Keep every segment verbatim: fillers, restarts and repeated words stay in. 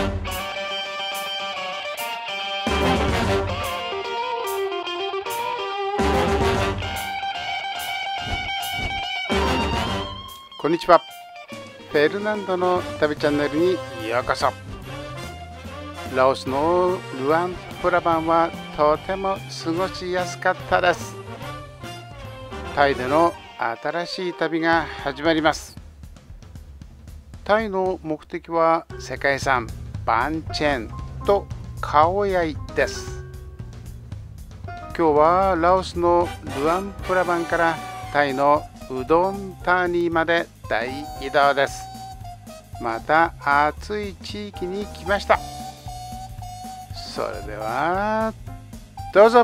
こんにちは。フェルナンドの旅チャンネルにようこそ。ラオスのルアンプラバンはとても過ごしやすかったです。タイでの新しい旅が始まります。タイの目的は世界遺産バンチェンとカオヤイです。今日はラオスのルアンプラバンからタイのウドンターニーまで大移動です。また暑い地域に来ました。それではどうぞ。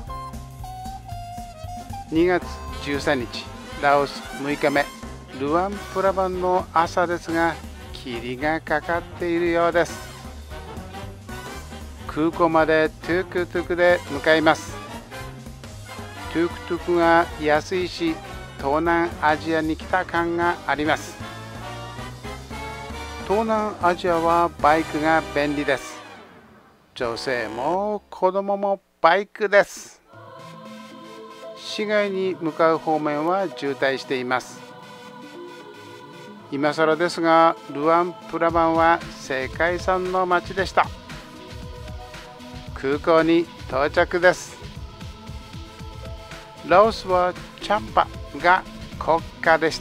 にがつじゅうさんにち、ラオスむいかめ、ルアンプラバンの朝ですが、霧がかかっているようです。空港までトゥクトゥクで向かいます。トゥクトゥクが安いし、東南アジアに来た感があります。東南アジアはバイクが便利です。女性も子供もバイクです。市街に向かう方面は渋滞しています。今更ですが、ルアンプラバンは世界遺産の街でした。空港に到着です。ラオスはチャンパが国家でした。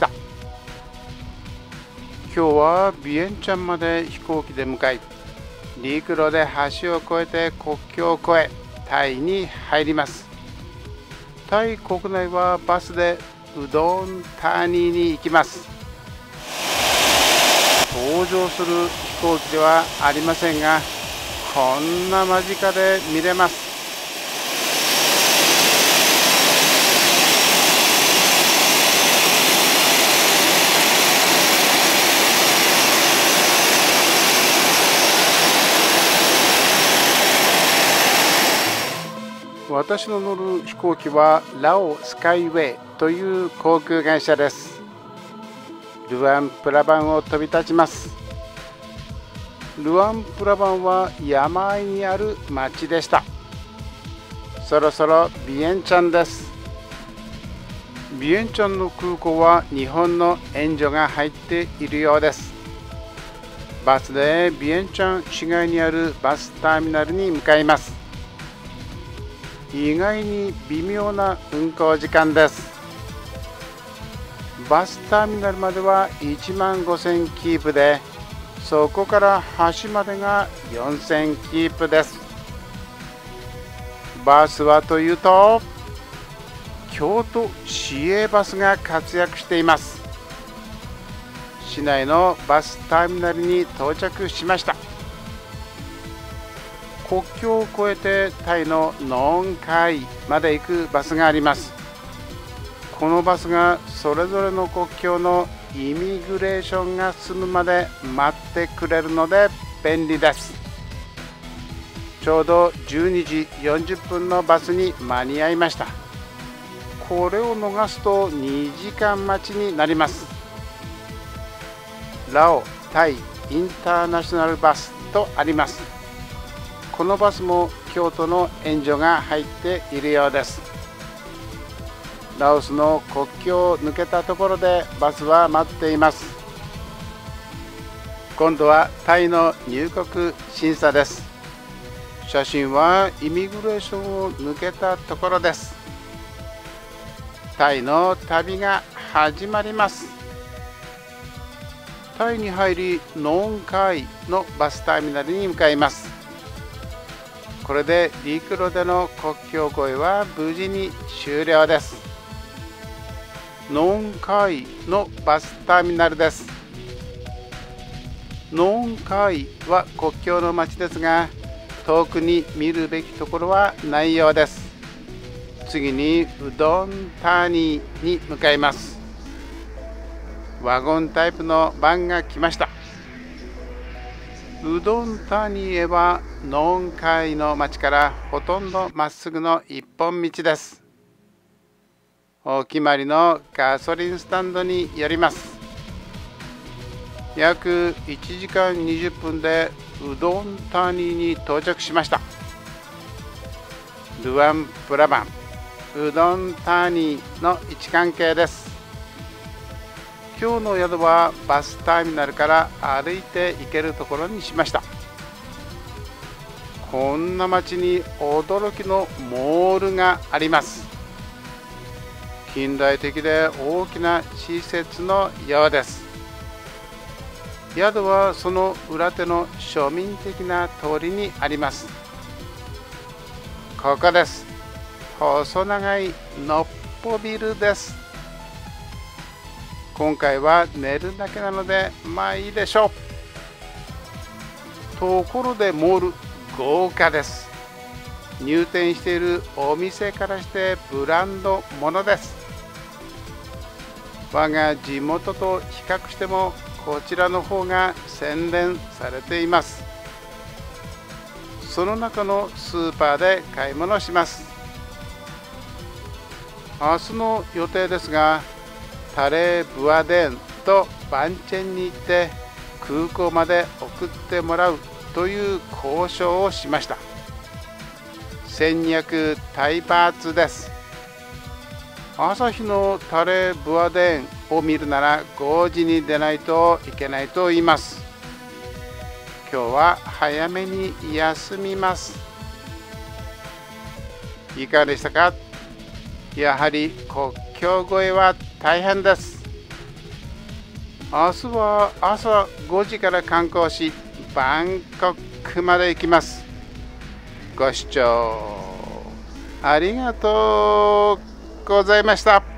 今日はビエンチャンまで飛行機で向かい、陸路で橋を越えて国境を越えタイに入ります。タイ国内はバスでウドンターニーに行きます。登場する飛行機ではありませんが、こんな間近で見れます。私の乗る飛行機はラオスカイウェイという航空会社です。ルアンプラバンを飛び立ちます。ルアンプラバンは山あいにある町でした。そろそろビエンチャンです。ビエンチャンの空港は日本の援助が入っているようです。バスでビエンチャン市街にあるバスターミナルに向かいます。意外に微妙な運行時間です。バスターミナルまではいちまんごせんキープで、そこから橋までがよんせんキープです。バスはというと、京都市営バスが活躍しています。市内のバスターミナルに到着しました。国境を越えてタイのノンカイまで行くバスがあります。このバスがそれぞれの国境のイミグレーションが済むまで待ってくれるので便利です。ちょうどじゅうにじよんじゅっぷんのバスに間に合いました。これを逃すとにじかん待ちになります。ラオタイインターナショナルバスとあります。このバスも京都の援助が入っているようです。ラオスの国境を抜けたところでバスは待っています。今度はタイの入国審査です。写真はイミグレーションを抜けたところです。タイの旅が始まります。タイに入り、ノンカイのバスターミナルに向かいます。これで陸路での国境越えは無事に終了です。ノンカイのバスターミナルです。ノンカイは国境の町ですが、遠くに見るべきところはないようです。次にウドンターニーに向かいます。ワゴンタイプのバンが来ました。ウドンターニーへはノンカイの町からほとんどまっすぐの一本道です。お決まりのガソリンスタンドに寄ります。約いちじかんにじゅっぷんでうどん谷に到着しました。ルアンプラバンうどん谷の位置関係です。今日の宿はバスターミナルから歩いて行けるところにしました。こんな街に驚きのモールがあります。近代的で大きな施設のようです。宿はその裏手の庶民的な通りにあります。ここです。細長いのっぽビルです。今回は寝るだけなのでまあいいでしょう。ところでモール豪華です。入店しているお店からしてブランドものです。我が地元と比較してもこちらの方が洗練されています。その中のスーパーで買い物します。明日の予定ですが、タレーブアデンとバンチェンに行って空港まで送ってもらうという交渉をしました。せんにひゃくタイバーツです。朝日のタレーブアデンを見るならごじに出ないといけないと言います。今日は早めに休みます。いかがでしたか？やはり国境越えは大変です。明日は朝ごじから観光し、バンコクまで行きます。ご視聴ありがとうございました。